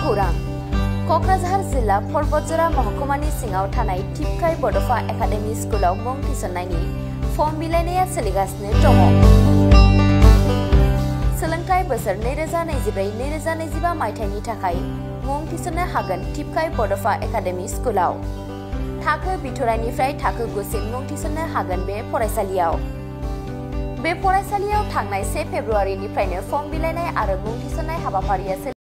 खौरां क'क्राझार जिल्ला परबतजरा महकुमानि सिङाव थानाय टिपकाइ बड'फा एकाडेमि स्कुलाव मुं थिसननायनि फर्म बिलाइनाया सोलिगासिनो दङ। सोलोंथाइ बोसोर 2024-2025 मायथाइनि थाखाय मुं थिसननो हागोन टिपकाइ बड'फा एकाडेमि स्कुलाव। थाखो बिथराइनिफ्राय थाखो 9सिम मुं थिसननो हागोन बे फरायसालियाव। बे फरायसालियाव थांनाय 1 फेब्रुआरिनिफ्रायनो फर्म बिलाइनाय आरो मुं थिसननाय हाबाफारिया